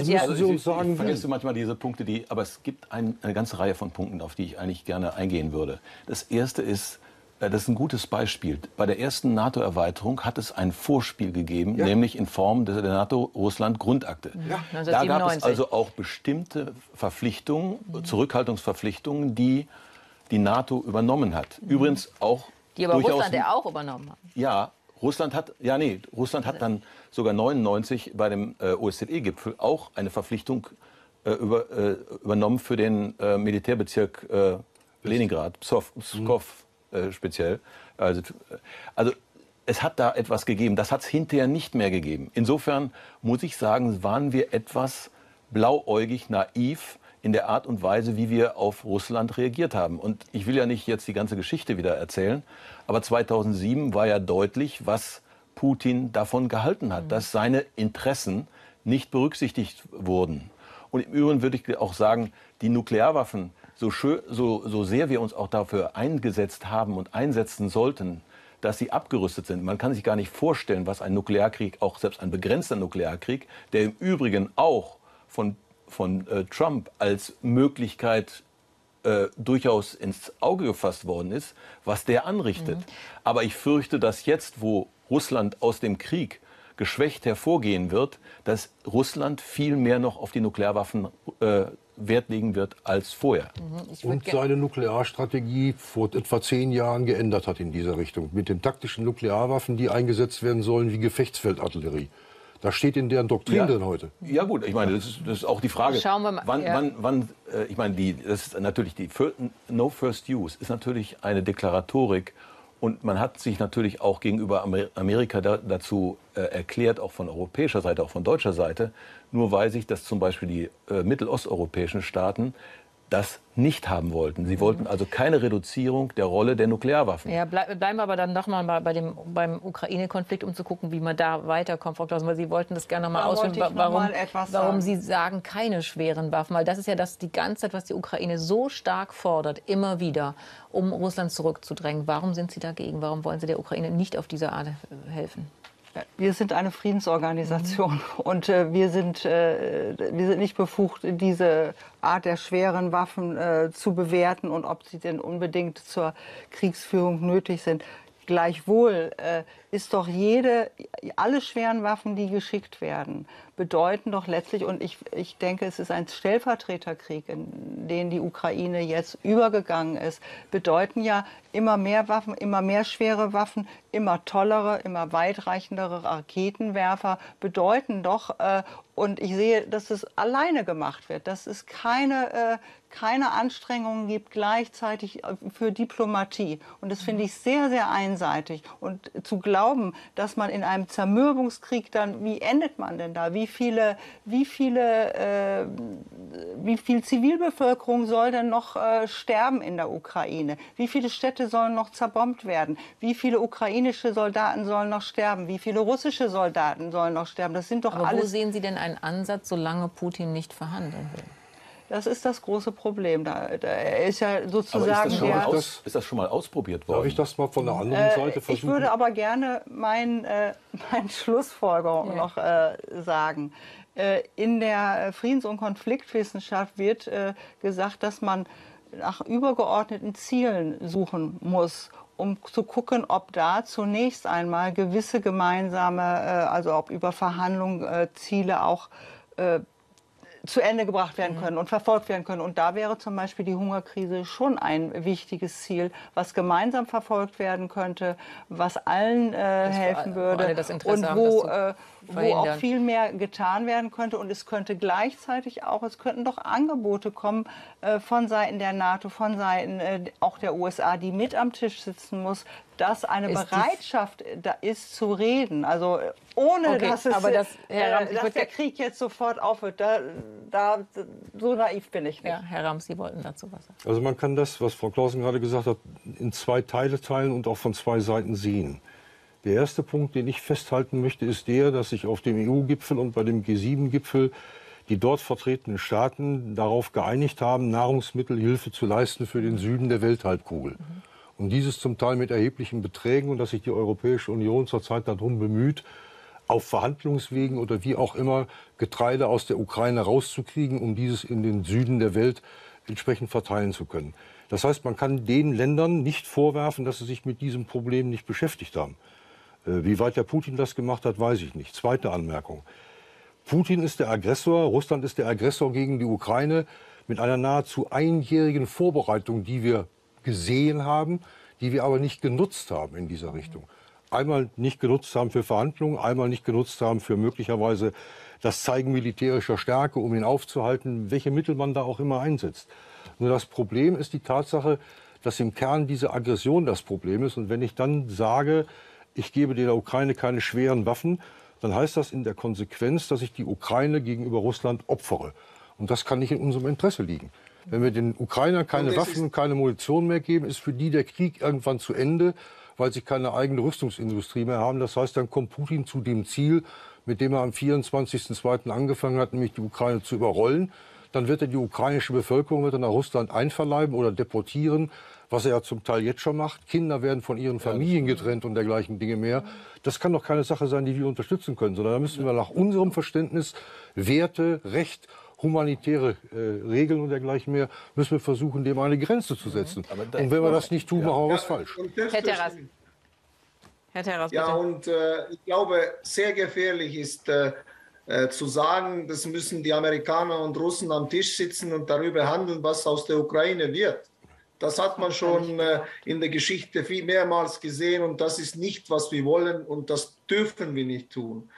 Ich vergesse manchmal diese Punkte, aber es gibt eine ganze Reihe von Punkten, auf die ich eigentlich gerne eingehen würde. Das erste ist, das ist ein gutes Beispiel. Bei der ersten NATO-Erweiterung hat es ein Vorspiel gegeben, nämlich in Form der NATO-Russland-Grundakte. Ja. Da gab es also auch bestimmte Verpflichtungen, Zurückhaltungsverpflichtungen, die die NATO übernommen hat. Übrigens auch die aber Russland ja auch übernommen hat. Ja, Russland hat dann sogar 1999 bei dem OSZE-Gipfel auch eine Verpflichtung übernommen für den Militärbezirk Leningrad, Pskov speziell. Also es hat da etwas gegeben. Das hat es hinterher nicht mehr gegeben. Insofern muss ich sagen, waren wir etwas blauäugig, naiv in der Art und Weise, wie wir auf Russland reagiert haben. Und ich will ja nicht jetzt die ganze Geschichte wieder erzählen, aber 2007 war ja deutlich, was Putin davon gehalten hat, dass seine Interessen nicht berücksichtigt wurden. Und im Übrigen würde ich auch sagen, die Nuklearwaffen, so sehr wir uns auch dafür eingesetzt haben und einsetzen sollten, dass sie abgerüstet sind. Man kann sich gar nicht vorstellen, was ein Nuklearkrieg, auch selbst ein begrenzter Nuklearkrieg, der im Übrigen auch von Trump als Möglichkeit durchaus ins Auge gefasst worden ist, was der anrichtet. Aber ich fürchte, dass jetzt, wo Russland aus dem Krieg geschwächt hervorgehen wird, dass Russland viel mehr noch auf die Nuklearwaffen Wert legen wird als vorher. Und seine Nuklearstrategie vor etwa 10 Jahren geändert hat in dieser Richtung. Mit den taktischen Nuklearwaffen, die eingesetzt werden sollen wie Gefechtsfeldartillerie. Das steht in deren Doktrin drin heute. Ja gut, ich meine, das ist auch die Frage, Schauen wir mal, wann ich meine, das ist natürlich die No First Use ist natürlich eine Deklaratorik und man hat sich natürlich auch gegenüber Amerika dazu erklärt, auch von europäischer Seite, auch von deutscher Seite. Nur weiß ich, dass zum Beispiel die mittelosteuropäischen Staaten das nicht haben wollten. Sie wollten also keine Reduzierung der Rolle der Nuklearwaffen. Ja, bleiben wir aber dann noch mal beim Ukraine-Konflikt, um zu gucken, wie man da weiterkommt, Frau Clausen, weil Sie wollten das gerne noch mal ausführen, warum Sie sagen, keine schweren Waffen. Weil das ist ja das die ganze Zeit, was die Ukraine so stark fordert, immer wieder, um Russland zurückzudrängen. Warum sind Sie dagegen? Warum wollen Sie der Ukraine nicht auf diese Art helfen? Wir sind eine Friedensorganisation und wir sind nicht befugt, diese Art der schweren Waffen zu bewerten und ob sie denn unbedingt zur Kriegsführung nötig sind. Gleichwohl ist doch alle schweren Waffen, die geschickt werden, bedeuten doch letztlich, und ich denke, es ist ein Stellvertreterkrieg, in den die Ukraine jetzt übergegangen ist, bedeuten ja immer mehr Waffen, immer mehr schwere Waffen, immer tollere, immer weitreichendere Raketenwerfer, bedeuten doch, und ich sehe, dass es alleine gemacht wird, dass es keine Anstrengungen gibt gleichzeitig für Diplomatie. Und das finde ich sehr, sehr einseitig. Und zu glauben, dass man in einem Zermürbungskrieg dann, wie endet man denn da? Wie viel Zivilbevölkerung soll denn noch sterben in der Ukraine? Wie viele Städte sollen noch zerbombt werden? Wie viele ukrainische Soldaten sollen noch sterben? Wie viele russische Soldaten sollen noch sterben? Das sind doch Aber alles. wo sehen Sie denn einen Ansatz, solange Putin nicht verhandeln will? Das ist das große Problem. Er ist ja sozusagen ist das schon mal ausprobiert worden? Darf ich das mal von der anderen Seite versuchen? Ich würde aber gerne meine Schlussfolgerung noch sagen. In der Friedens- und Konfliktwissenschaft wird gesagt, dass man nach übergeordneten Zielen suchen muss, um zu gucken, ob da zunächst einmal gewisse gemeinsame, also ob über Verhandlungen Ziele auch zu Ende gebracht werden können und verfolgt werden können. Und da wäre zum Beispiel die Hungerkrise schon ein wichtiges Ziel, was gemeinsam verfolgt werden könnte, was allen helfen würde und wo auch viel mehr getan werden könnte. Und es könnte gleichzeitig auch, es könnten doch Angebote kommen von Seiten der NATO, von Seiten auch der USA, die mit am Tisch sitzen muss, dass eine Bereitschaft da ist zu reden. Also ohne dass der Krieg jetzt sofort aufhört. So naiv bin ich nicht. Ja, Herr Rams, Sie wollten dazu was sagen. Also man kann das, was Frau Clausen gerade gesagt hat, in 2 Teile teilen und auch von 2 Seiten sehen. Der erste Punkt, den ich festhalten möchte, ist der, dass sich auf dem EU-Gipfel und bei dem G7-Gipfel die dort vertretenen Staaten darauf geeinigt haben, Nahrungsmittelhilfe zu leisten für den Süden der Welthalbkugel. Und dieses zum Teil mit erheblichen Beträgen und dass sich die Europäische Union zurzeit darum bemüht, auf Verhandlungswegen oder wie auch immer Getreide aus der Ukraine rauszukriegen, um dieses in den Süden der Welt entsprechend verteilen zu können. Das heißt, man kann den Ländern nicht vorwerfen, dass sie sich mit diesem Problem nicht beschäftigt haben. Wie weit der Putin das gemacht hat, weiß ich nicht. Zweite Anmerkung. Putin ist der Aggressor, Russland ist der Aggressor gegen die Ukraine mit einer nahezu einjährigen Vorbereitung, die wir gesehen haben, die wir aber nicht genutzt haben in dieser Richtung. Einmal nicht genutzt haben für Verhandlungen, einmal nicht genutzt haben für möglicherweise das Zeigen militärischer Stärke, um ihn aufzuhalten, welche Mittel man da auch immer einsetzt. Nur das Problem ist die Tatsache, dass im Kern diese Aggression das Problem ist. Und wenn ich dann sage, ich gebe der Ukraine keine schweren Waffen, dann heißt das in der Konsequenz, dass ich die Ukraine gegenüber Russland opfere. Und das kann nicht in unserem Interesse liegen. Wenn wir den Ukrainern keine Waffen und keine Munition mehr geben, ist für die der Krieg irgendwann zu Ende, weil sie keine eigene Rüstungsindustrie mehr haben. Das heißt, dann kommt Putin zu dem Ziel, mit dem er am 24.02. angefangen hat, nämlich die Ukraine zu überrollen. Dann wird er die ukrainische Bevölkerung nach Russland einverleiben oder deportieren, was er ja zum Teil jetzt schon macht. Kinder werden von ihren Familien getrennt und dergleichen Dinge mehr. Das kann doch keine Sache sein, die wir unterstützen können, sondern da müssen wir nach unserem Verständnis Werte, Recht, humanitäre Regeln und dergleichen mehr, müssen wir versuchen, dem eine Grenze zu setzen. Und wenn wir das nicht tun, machen wir was falsch. Herr Terras, ja, und ich glaube, sehr gefährlich ist Zu sagen, das müssen die Amerikaner und Russen am Tisch sitzen und darüber handeln, was aus der Ukraine wird. Das hat man schon in der Geschichte mehrmals gesehen und das ist nicht, was wir wollen und das dürfen wir nicht tun.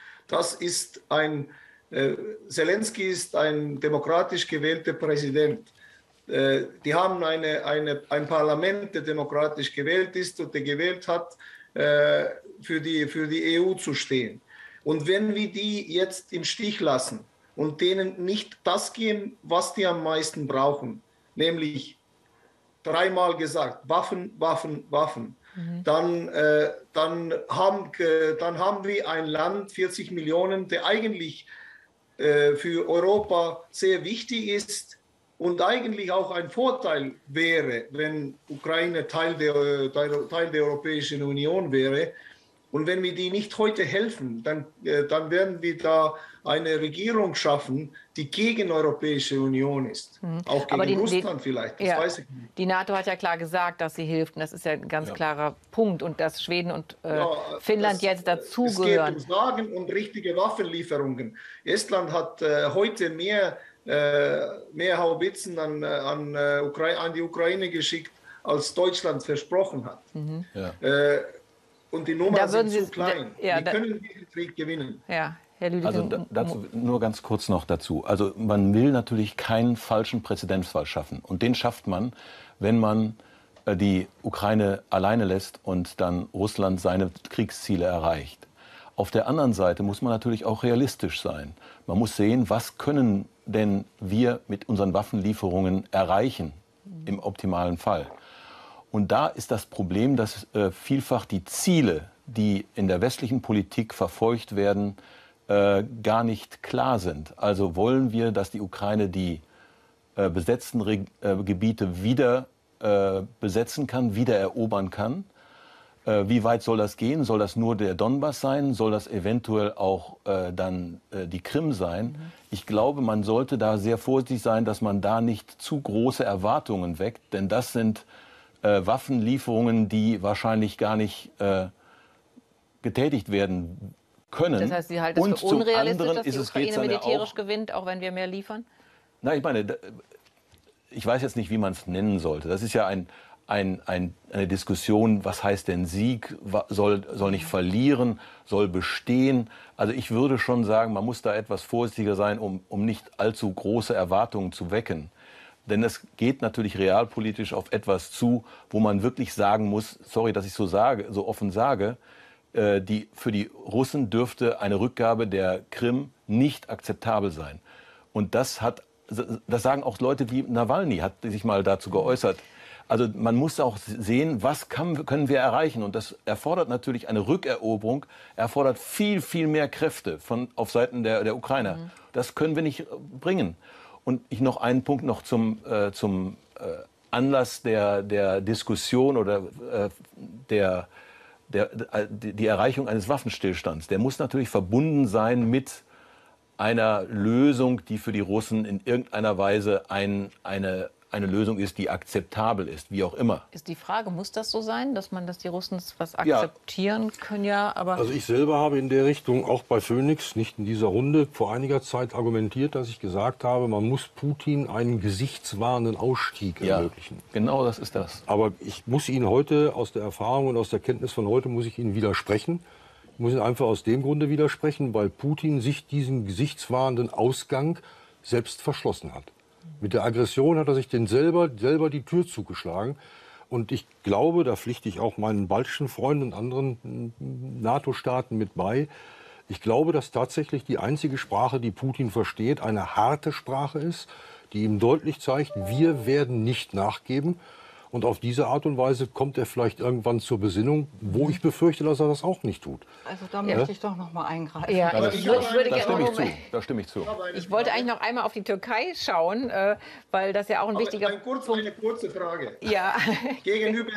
Zelensky ist ein demokratisch gewählter Präsident. Die haben ein Parlament, der demokratisch gewählt ist und der gewählt hat, für die EU zu stehen. Und wenn wir die jetzt im Stich lassen und denen nicht das geben, was die am meisten brauchen, nämlich dreimal gesagt, Waffen, Waffen, Waffen, dann haben wir ein Land, 40 Millionen, der eigentlich für Europa sehr wichtig ist und eigentlich auch ein Vorteil wäre, wenn Ukraine Teil der Europäischen Union wäre. Und wenn wir die nicht heute helfen, dann werden wir da eine Regierung schaffen, die gegen Europäische Union ist. Auch gegen Russland vielleicht, das weiß ich nicht. Die NATO hat ja klar gesagt, dass sie hilft. Und das ist ja ein ganz klarer Punkt. Und dass Schweden und Finnland jetzt dazugehören. Es geht um Sagen und richtige Waffenlieferungen. Estland hat heute mehr Haubitzen an die Ukraine geschickt, als Deutschland versprochen hat. Und die Nummer sind zu klein. Wir können diesen Krieg gewinnen. Ja, Herr Lüding. Also dazu nur ganz kurz noch dazu. Also man will natürlich keinen falschen Präzedenzfall schaffen. Und den schafft man, wenn man die Ukraine alleine lässt und dann Russland seine Kriegsziele erreicht. Auf der anderen Seite muss man natürlich auch realistisch sein. Man muss sehen, was können denn wir mit unseren Waffenlieferungen erreichen im optimalen Fall. Und da ist das Problem, dass vielfach die Ziele, die in der westlichen Politik verfolgt werden, gar nicht klar sind. Also wollen wir, dass die Ukraine die besetzten Gebiete wieder besetzen kann, wieder erobern kann? Wie weit soll das gehen? Soll das nur der Donbass sein? Soll das eventuell auch dann die Krim sein? Ich glaube, man sollte da sehr vorsichtig sein, dass man da nicht zu große Erwartungen weckt, denn das sind Waffenlieferungen, die wahrscheinlich gar nicht getätigt werden können. Das heißt, Sie halten es für unrealistisch, dass die Ukraine militärisch gewinnt, auch wenn wir mehr liefern? Na, ich meine, ich weiß jetzt nicht, wie man es nennen sollte. Das ist ja eine Diskussion, was heißt denn Sieg, soll nicht verlieren, soll bestehen. Also ich würde schon sagen, man muss da etwas vorsichtiger sein, um nicht allzu große Erwartungen zu wecken. Denn es geht natürlich realpolitisch auf etwas zu, wo man wirklich sagen muss, sorry, dass ich so offen sage, für die Russen dürfte eine Rückgabe der Krim nicht akzeptabel sein. Und das sagen auch Leute wie Nawalny, hat sich mal dazu geäußert. Also man muss auch sehen, was können wir erreichen. Und das erfordert natürlich eine Rückeroberung, erfordert viel, viel mehr Kräfte auf Seiten der Ukrainer. Das können wir nicht bringen. Und noch einen Punkt noch zum Anlass der Diskussion oder die Erreichung eines Waffenstillstands. Der muss natürlich verbunden sein mit einer Lösung, die für die Russen in irgendeiner Weise eine Lösung ist, die akzeptabel ist, wie auch immer. Ist die Frage, muss das so sein, dass die Russen was akzeptieren können? Ja, aber also ich selber habe in der Richtung, auch bei Phoenix, nicht in dieser Runde, vor einiger Zeit argumentiert, dass ich gesagt habe, man muss Putin einen gesichtswahrenden Ausstieg ermöglichen. Genau, das ist das. Aber ich muss Ihnen heute, aus der Erfahrung und aus der Kenntnis von heute, muss ich Ihnen widersprechen. Ich muss Ihnen einfach aus dem Grunde widersprechen, weil Putin sich diesen gesichtswahrenden Ausgang selbst verschlossen hat. Mit der Aggression hat er sich selber die Tür zugeschlagen. Und ich glaube, da pflichte ich auch meinen baltischen Freunden und anderen NATO-Staaten mit bei, ich glaube, dass tatsächlich die einzige Sprache, die Putin versteht, eine harte Sprache ist, die ihm deutlich zeigt, wir werden nicht nachgeben. Und auf diese Art und Weise kommt er vielleicht irgendwann zur Besinnung, wo ich befürchte, dass er das auch nicht tut. Also da möchte ich doch noch mal eingreifen. Ja, da stimme ich zu. Ich wollte eigentlich noch einmal auf die Türkei schauen, weil das ja auch ein wichtiger Punkt... Eine kurze Frage. Ja. Gegenüber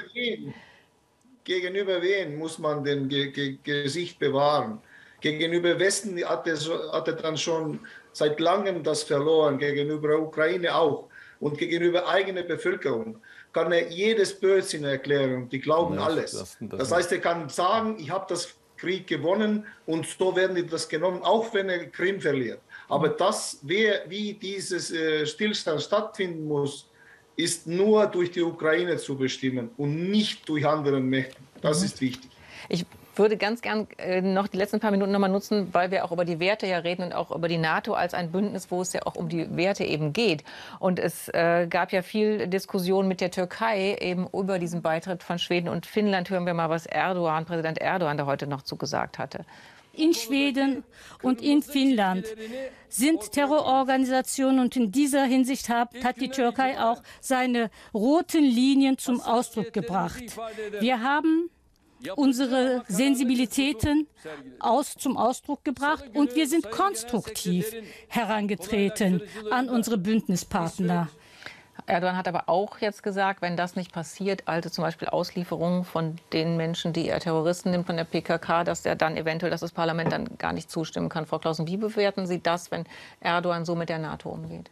wen muss man den Gesicht bewahren? Gegenüber Westen hat er dann schon seit langem das verloren, gegenüber der Ukraine auch und gegenüber eigener Bevölkerung. Kann er jedes Blödsinn erklären, die glauben alles. Das heißt, er kann sagen, ich habe das Krieg gewonnen und so werden die das genommen, auch wenn er Krim verliert. Aber das, wie dieses Stillstand stattfinden muss, ist nur durch die Ukraine zu bestimmen und nicht durch andere Mächte. Das ist wichtig. Ich würde ganz gern noch die letzten paar Minuten noch mal nutzen, weil wir auch über die Werte ja reden und auch über die NATO als ein Bündnis, wo es ja auch um die Werte eben geht. Und es gab ja viel Diskussion mit der Türkei eben über diesen Beitritt von Schweden und Finnland. Hören wir mal, was Präsident Erdogan da heute noch zugesagt hatte. In Schweden und in Finnland sind Terrororganisationen und in dieser Hinsicht hat die Türkei auch seine roten Linien zum Ausdruck gebracht. Wir haben unsere Sensibilitäten zum Ausdruck gebracht und wir sind konstruktiv herangetreten an unsere Bündnispartner. Erdogan hat aber auch jetzt gesagt, wenn das nicht passiert, also zum Beispiel Auslieferungen von den Menschen, die er Terroristen nimmt von der PKK, dass das Parlament dann gar nicht zustimmen kann. Frau Clausen, wie bewerten Sie das, wenn Erdogan so mit der NATO umgeht?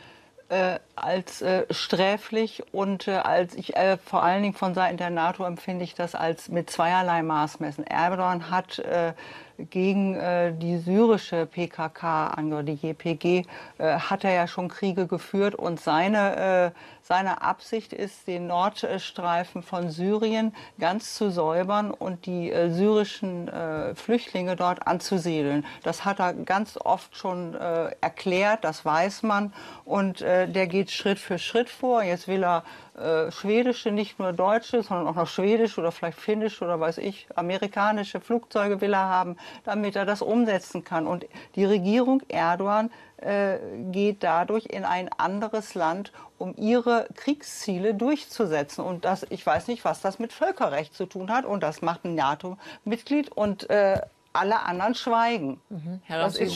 Als sträflich und vor allen Dingen von Seiten der NATO empfinde ich das als mit zweierlei Maßmessen. Erdogan hat gegen die syrische PKK, die YPG, hat er ja schon Kriege geführt und seine Absicht ist, den Nordstreifen von Syrien ganz zu säubern und die syrischen Flüchtlinge dort anzusiedeln. Das hat er ganz oft schon erklärt, das weiß man und der geht Schritt für Schritt vor. Jetzt will er schwedische, nicht nur deutsche, sondern auch noch schwedische oder vielleicht finnische oder weiß ich, amerikanische Flugzeuge will er haben, damit er das umsetzen kann. Und die Regierung Erdogan geht dadurch in ein anderes Land, um ihre Kriegsziele durchzusetzen. Und ich weiß nicht, was das mit Völkerrecht zu tun hat. Und das macht ein NATO-Mitglied und alle anderen schweigen. Das ist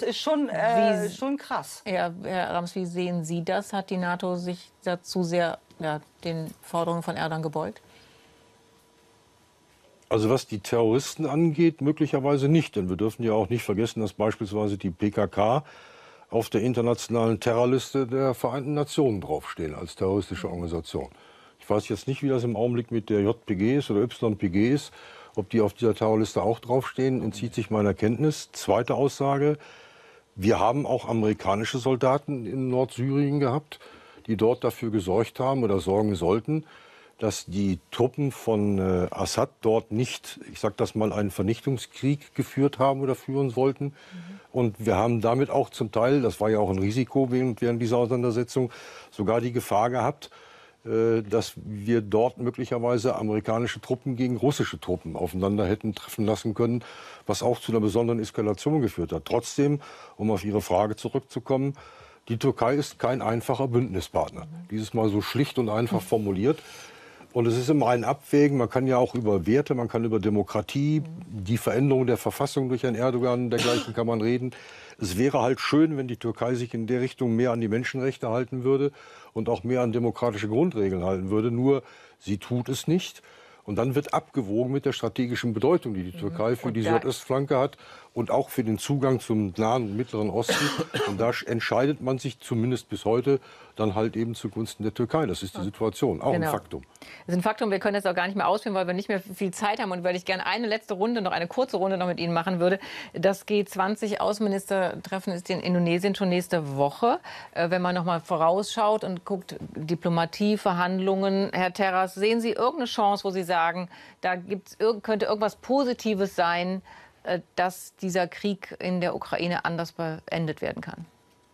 schon krass. Ja, Herr Rams, wie sehen Sie das? Hat die NATO sich dazu sehr den Forderungen von Erdogan gebeugt? Also was die Terroristen angeht, möglicherweise nicht. Denn wir dürfen ja auch nicht vergessen, dass beispielsweise die PKK auf der internationalen Terrorliste der Vereinten Nationen draufstehen als terroristische Organisation. Ich weiß jetzt nicht, wie das im Augenblick mit der JPG ist oder YPG ist. Ob die auf dieser Terrorliste auch draufstehen, entzieht sich meiner Kenntnis. Zweite Aussage, wir haben auch amerikanische Soldaten in Nordsyrien gehabt, die dort dafür gesorgt haben oder sorgen sollten, dass die Truppen von Assad dort nicht, ich sage das mal, einen Vernichtungskrieg geführt haben oder führen wollten. Und wir haben damit auch zum Teil, das war ja auch ein Risiko während dieser Auseinandersetzung, sogar die Gefahr gehabt, dass wir dort möglicherweise amerikanische Truppen gegen russische Truppen aufeinander hätten treffen lassen können, was auch zu einer besonderen Eskalation geführt hat. Trotzdem, um auf Ihre Frage zurückzukommen, die Türkei ist kein einfacher Bündnispartner. Dieses Mal so schlicht und einfach formuliert. Und es ist immer ein Abwägen. Man kann ja auch über Werte, man kann über Demokratie, die Veränderung der Verfassung durch Herrn Erdogan und dergleichen kann man reden. Es wäre halt schön, wenn die Türkei sich in der Richtung mehr an die Menschenrechte halten würde und auch mehr an demokratische Grundregeln halten würde. Nur sie tut es nicht. Und dann wird abgewogen mit der strategischen Bedeutung, die die Türkei für die Südostflanke hat und auch für den Zugang zum Nahen und Mittleren Osten. Und da entscheidet man sich zumindest bis heute dann halt eben zugunsten der Türkei. Das ist die Situation, auch ein Faktum. Das ist ein Faktum, wir können das auch gar nicht mehr ausführen, weil wir nicht mehr viel Zeit haben und weil ich gerne eine letzte Runde, noch eine kurze Runde noch mit Ihnen machen würde. Das G20-Außenministertreffen ist in Indonesien schon nächste Woche. Wenn man noch mal vorausschaut und guckt, Diplomatie, Verhandlungen, Herr Terras, sehen Sie irgendeine Chance, wo Sie sagen, da könnte irgendwas Positives sein, dass dieser Krieg in der Ukraine anders beendet werden kann?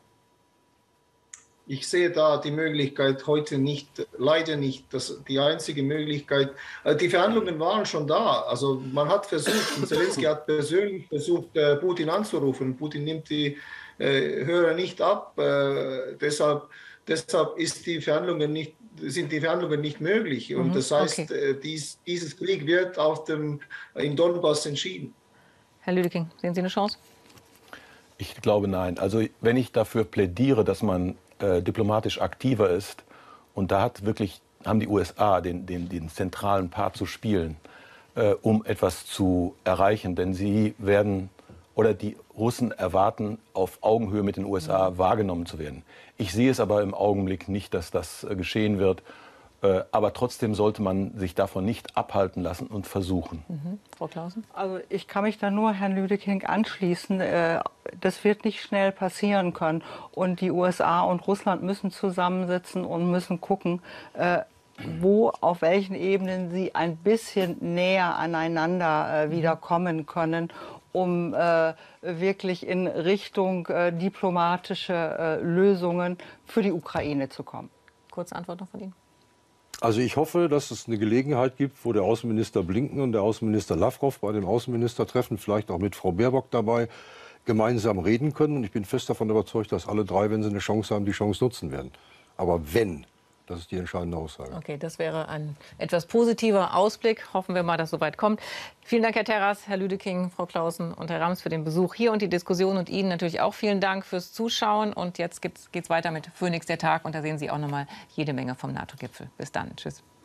Ich sehe da die Möglichkeit heute nicht, leider nicht, die einzige Möglichkeit. Die Verhandlungen waren schon da. Also man hat versucht, Zelensky hat persönlich versucht, Putin anzurufen. Putin nimmt die Hörer nicht ab. Deshalb sind die Verhandlungen nicht möglich. Und das heißt, dieses Krieg wird in Donbass entschieden. Herr Lüdeking, sehen Sie eine Chance? Ich glaube nein. Also wenn ich dafür plädiere, dass man diplomatisch aktiver ist, und da haben die USA den zentralen Part zu spielen, um etwas zu erreichen. Denn die Russen erwarten, auf Augenhöhe mit den USA wahrgenommen zu werden. Ich sehe es aber im Augenblick nicht, dass das geschehen wird. Aber trotzdem sollte man sich davon nicht abhalten lassen und versuchen. Frau Clausen? Also ich kann mich da nur Herrn Lüdeking anschließen. Das wird nicht schnell passieren können. Und die USA und Russland müssen zusammensitzen und müssen gucken, auf welchen Ebenen sie ein bisschen näher aneinander wieder kommen können, um wirklich in Richtung diplomatische Lösungen für die Ukraine zu kommen. Kurze Antwort noch von Ihnen. Also ich hoffe, dass es eine Gelegenheit gibt, wo der Außenminister Blinken und der Außenminister Lavrov bei dem Außenministertreffen, vielleicht auch mit Frau Baerbock dabei, gemeinsam reden können. Und ich bin fest davon überzeugt, dass alle drei, wenn sie eine Chance haben, die Chance nutzen werden. Aber wenn, das ist die entscheidende Aussage. Okay, das wäre ein etwas positiver Ausblick. Hoffen wir mal, dass es soweit kommt. Vielen Dank, Herr Terras, Herr Lüdeking, Frau Clausen und Herr Rams für den Besuch hier und die Diskussion. Und Ihnen natürlich auch vielen Dank fürs Zuschauen. Und jetzt geht's weiter mit Phoenix der Tag. Und da sehen Sie auch noch mal jede Menge vom NATO-Gipfel. Bis dann. Tschüss.